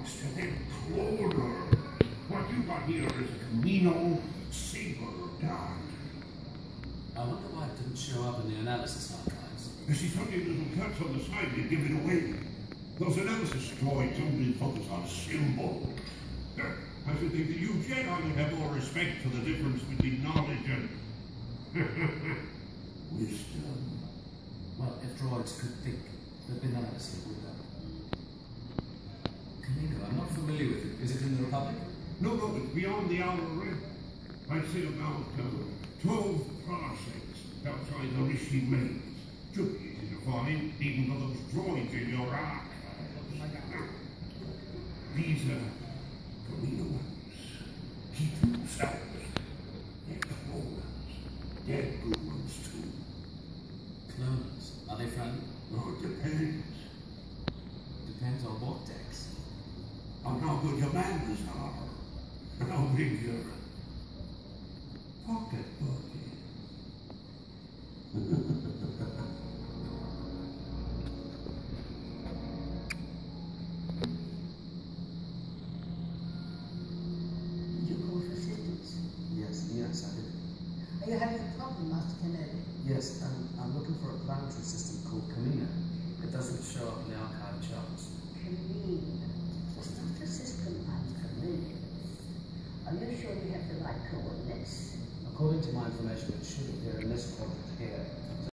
monster, then cloner. What you got here is a Camino Saber dart. I wonder why it didn't show up in the analysis archives. You see, some of your little cuts on the side, they give it away. Those analysis droids only focus on symbols. I should think that you Jedi would have more respect for the difference between knowledge and wisdom. Well, if droids could think, they'd be nice, would they? Camino, I'm not familiar with it. Is it in the Republic? No, it's beyond the outer rim. I'd say about 12 parsecs outside the Rishi Range. Should be easy to find, even for those droids in your archives. These are Camino ones. Keep to themselves. They're cloners. They're good ones too. Cloners? Are they friendly? Oh, it depends. Depends on what, Dex. On how good your manners are. And how big your pocketbook is. Yes, I did. Are you having a problem, Master Kennedy? Yes, I'm looking for a planetary system called Camino. It doesn't show up in the archive charts. Camino. It's not a system I'm familiar with. Are you sure you have the right coordinates? According to my information, it should appear in this quadrant here.